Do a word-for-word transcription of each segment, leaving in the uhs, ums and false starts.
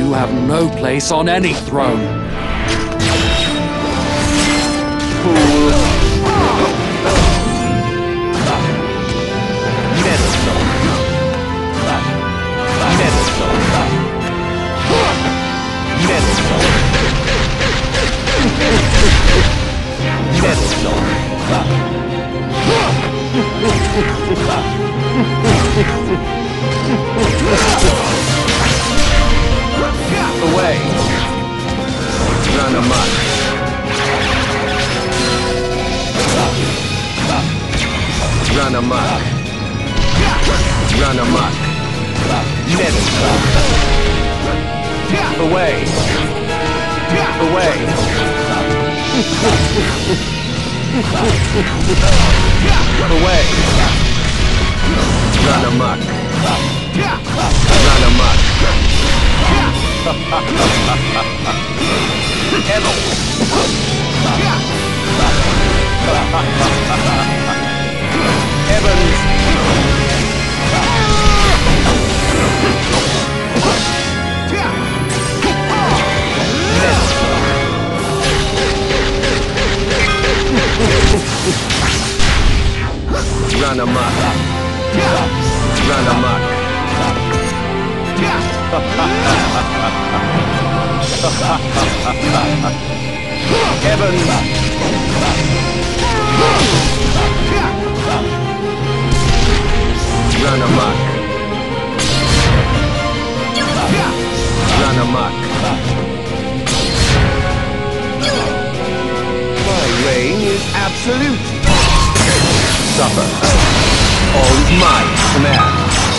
You have no place on any throne. Fool. Meddlesome. Meddlesome. Meddlesome. Meddlesome. Away. Run amok. Run amok. Run amok. Meddlesome. Away. Away. Away. Run amok. Run amok. Evil. Evans. Run amok. Run amok. Evans. Run amok. Run amok. My reign is absolute. Suffer. All is my command.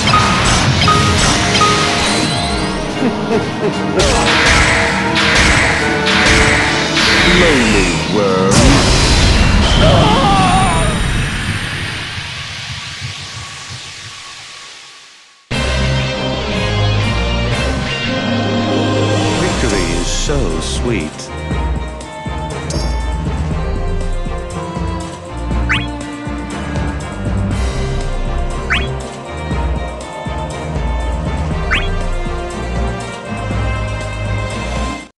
Lonely worm. Victory is so sweet.